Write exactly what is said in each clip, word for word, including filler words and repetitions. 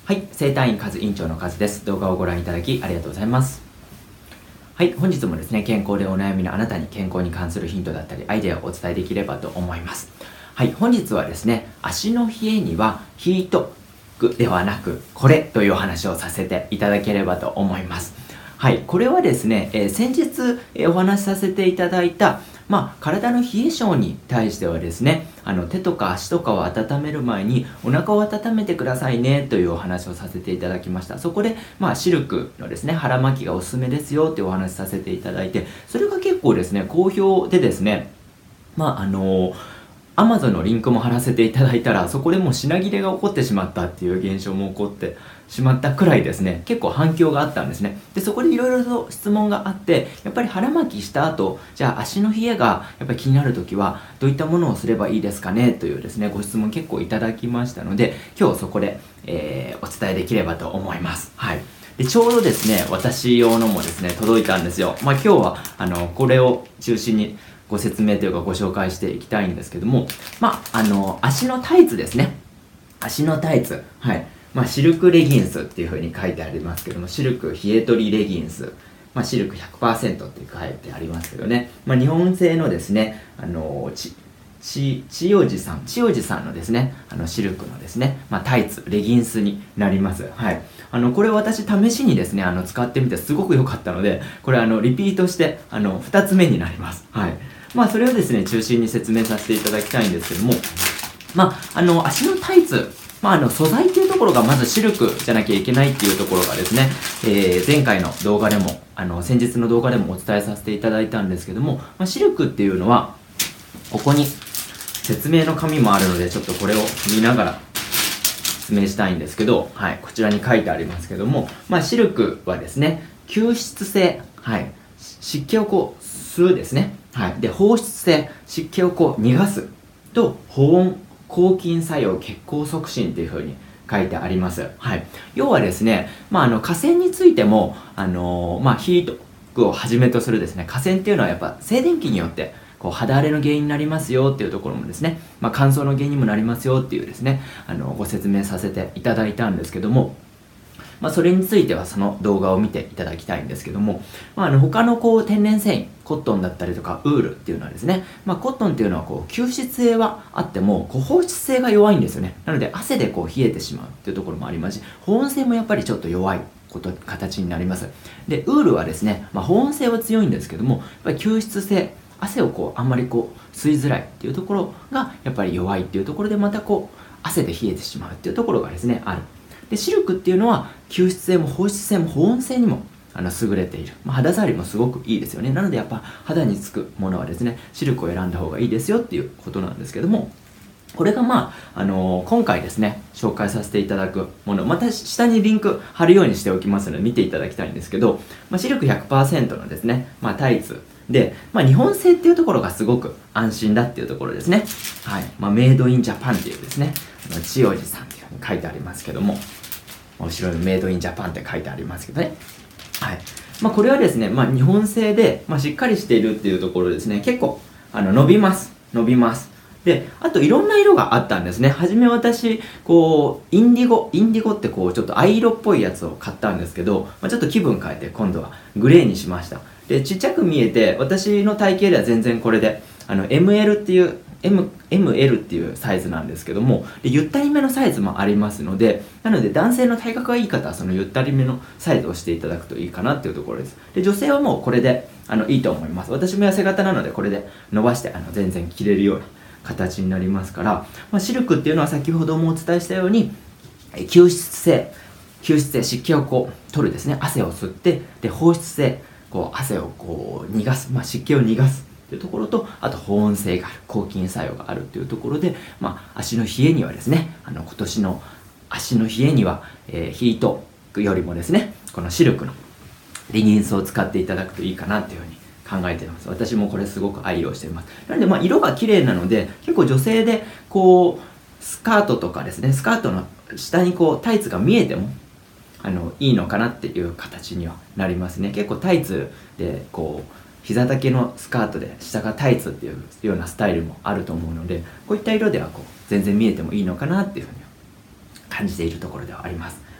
はい、整体院和院長の和です。動画をご覧いただきありがとうございます。はい、本日もですね、健康でお悩みのあなたに健康に関するヒントだったりアイデアをお伝えできればと思います。はい、本日はですね、足の冷えにはヒートではなくこれというお話をさせていただければと思います。はい、これはですね、えー、先日、えー、お話しさせていただいたまあ、体の冷え性に対してはですね、あの手とか足とかを温める前にお腹を温めてくださいねというお話をさせていただきました。そこで、まあ、シルクのですね、腹巻きがおすすめですよというお話しさせていただいて、それが結構ですね、好評でですね、まあ、あのーAmazon のリンクも貼らせていただいたら、そこでもう品切れが起こってしまったっていう現象も起こってしまったくらいですね、結構反響があったんですね。で、そこでいろいろと質問があって、やっぱり腹巻きした後、じゃあ足の冷えがやっぱり気になるときは、どういったものをすればいいですかねというですね、ご質問結構いただきましたので、今日そこで、えー、お伝えできればと思います。はい。で、ちょうどですね、私用のもですね、届いたんですよ。まあ今日は、あの、これを中心に、ご説明というかご紹介していきたいんですけども、まあ、あの、足のタイツですね。足のタイツ。はい。まあ、シルクレギンスっていう風に書いてありますけども、シルク冷え取りレギンス。まあ、シルク ひゃくパーセント って書いてありますけどね。まあ、日本製のですね、あの、ち、ち、千代寺さん、千代寺さんのですね、あの、シルクのですね、まあ、タイツ、レギンスになります。はい。あの、これ私試しにですね、あの、使ってみてすごく良かったので、これあの、リピートして、あの、二つ目になります。はい。まあ、それをですね、中心に説明させていただきたいんですけども、まあ、あの、足のタイツ、まあ、あの、素材っていうところがまずシルクじゃなきゃいけないっていうところがですね、えー、前回の動画でも、あの、先日の動画でもお伝えさせていただいたんですけども、まあ、シルクっていうのは、ここに説明の紙もあるので、ちょっとこれを見ながら説明したいんですけど、はい、こちらに書いてありますけども、まあ、シルクはですね、吸湿性、はい、湿気をこう、吸うですね。はい。で、放出性、湿気をこう逃がすと、保温、抗菌作用、血行促進っていう風に書いてあります。はい。要はですね、まあ、あの、河川についても、あのー、まあ、ヒートをはじめとするですね、河川っていうのはやっぱ静電気によって、こう肌荒れの原因になりますよっていうところもですね、まあ、乾燥の原因にもなりますよっていうですね、あの、ご説明させていただいたんですけども、まあ、それについてはその動画を見ていただきたいんですけども、まあ、あの他のこう天然繊維、コットンだったりとかウールっていうのはですね、まあ、コットンっていうのはこう吸湿性はあってもこう放出性が弱いんですよね。なので汗でこう冷えてしまうっていうところもありますし、保温性もやっぱりちょっと弱いこと形になります。で、ウールはですね、まあ、保温性は強いんですけども、やっぱり吸湿性、汗をこうあんまりこう吸いづらいっていうところがやっぱり弱いっていうところで、またこう汗で冷えてしまうっていうところがですねある。で、シルクっていうのは吸湿性も放湿性も保温性にもあの優れている、まあ、肌触りもすごくいいですよね。なのでやっぱ肌につくものはですね、シルクを選んだ方がいいですよっていうことなんですけども、これがまあ、あのー、今回ですね、紹介させていただくもの、また下にリンク貼るようにしておきますので見ていただきたいんですけど、まあ、シルク ひゃくパーセント のですね、まあ、タイツで、まあ、日本製っていうところがすごく安心だっていうところですね。はい。まあ、メイドインジャパンっていうですね、あの千代寺さんっていうふうに書いてありますけども、後ろにメイドインジャパンって書いてありますけどね。はい。まあ、これはですね、まあ、日本製で、まあ、しっかりしているっていうところですね、結構、あの、伸びます。伸びます。で、あといろんな色があったんですね。はじめ私、こう、インディゴ、インディゴってこう、ちょっと藍色っぽいやつを買ったんですけど、まあ、ちょっと気分変えて、今度はグレーにしました。で、ちっちゃく見えて、私の体型では全然これで、あの、エムエル っていう、M、エムエル っていうサイズなんですけども、でゆったりめのサイズもありますので、なので男性の体格がいい方はそのゆったりめのサイズをしていただくといいかなっていうところです。で、女性はもうこれであのいいと思います。私も痩せ型なのでこれで伸ばしてあの全然着れるような形になりますから、まあ、シルクっていうのは先ほどもお伝えしたように、吸湿性、吸湿性、湿気をこう取るですね、汗を吸って、で、放出性、こう汗をこう逃がす、まあ、湿気を逃がす。というところと、あと保温性がある、抗菌作用があるというところで、まあ、足の冷えにはですね、あの今年の足の冷えには、えー、ヒートよりもですね、このシルクのレギンスを使っていただくといいかなというふうに考えています。私もこれすごく愛用しています。なので、まあ、色が綺麗なので、結構女性でこうスカートとかですね、スカートの下にこうタイツが見えてもあのいいのかなっていう形にはなりますね。結構タイツでこう膝丈のスカートで下がタイツっていうようなスタイルもあると思うので、こういった色ではこう全然見えてもいいのかなっていうふうに感じているところではあります。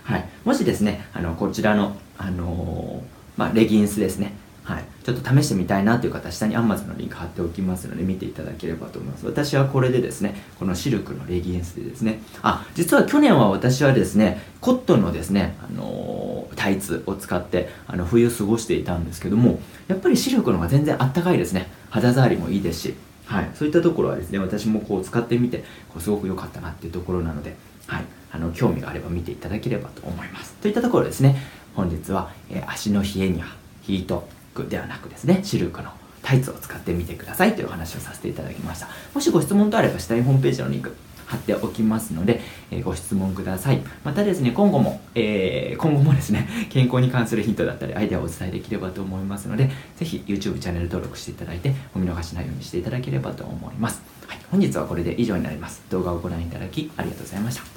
はい。もしですね、あの、こちらの、あのーまあ、レギンスですね。はい。ちょっと試してみたいなという方は下に Amazon のリンク貼っておきますので見ていただければと思います。私はこれでですね、このシルクのレギンスでですね、あ、実は去年は私はですね、コットンのですね、あのータイツを使ってあの冬過ごしていたんですけども、やっぱりシルクの方が全然あったかいですね。肌触りもいいですし、はい。そういったところはですね、私もこう使ってみて、こうすごく良かったなっていうところなので、はい。あの、興味があれば見ていただければと思います。といったところですね、本日は、えー足の冷えにはヒートではなくですね、シルクのタイツを使ってみてくださいというお話をさせていただきました。もしご質問とあれば下にホームページのリンク貼っておきますので、えーご質問ください。またですね、今後も、えー今後もですね、健康に関するヒントだったりアイデアをお伝えできればと思いますので、ぜひ YouTube チャンネル登録していただいて、お見逃しないようにしていただければと思います。はい、本日はこれで以上になります。動画をご覧いただきありがとうございました。